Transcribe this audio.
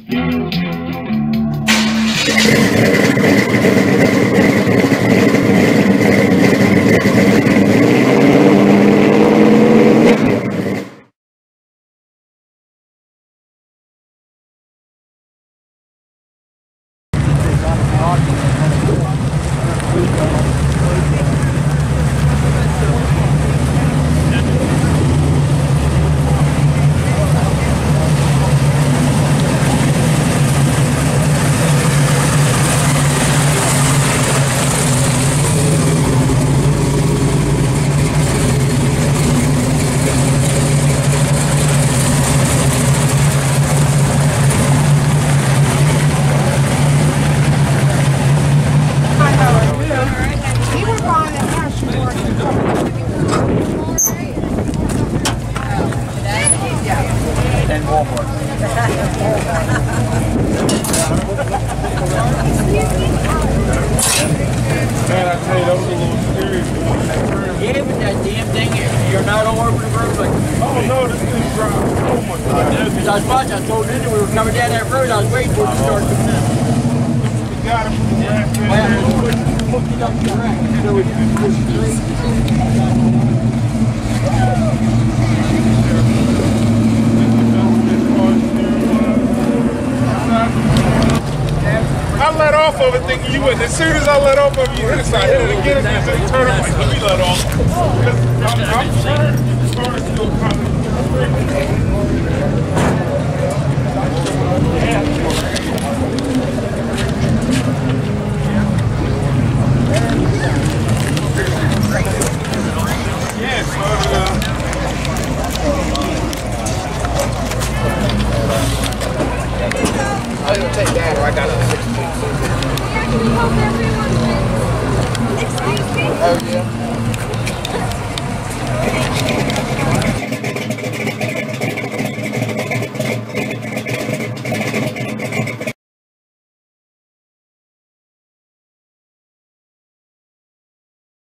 I let off of it thinking you wouldn't. As soon as I let off of you, hit it, I hit it again, and then turn it like, let me let off. I'm sure the car is still coming. I'm going to take that, or I got a 16. Excuse me? Oh, yeah.